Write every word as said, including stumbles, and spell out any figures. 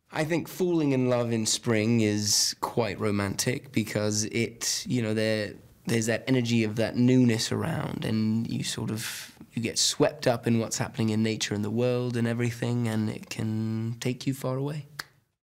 I think falling in love in spring is quite romantic because it, you know, there there's that energy of that newness around, and you sort of you get swept up in what's happening in nature and the world and everything, and it can take you far away.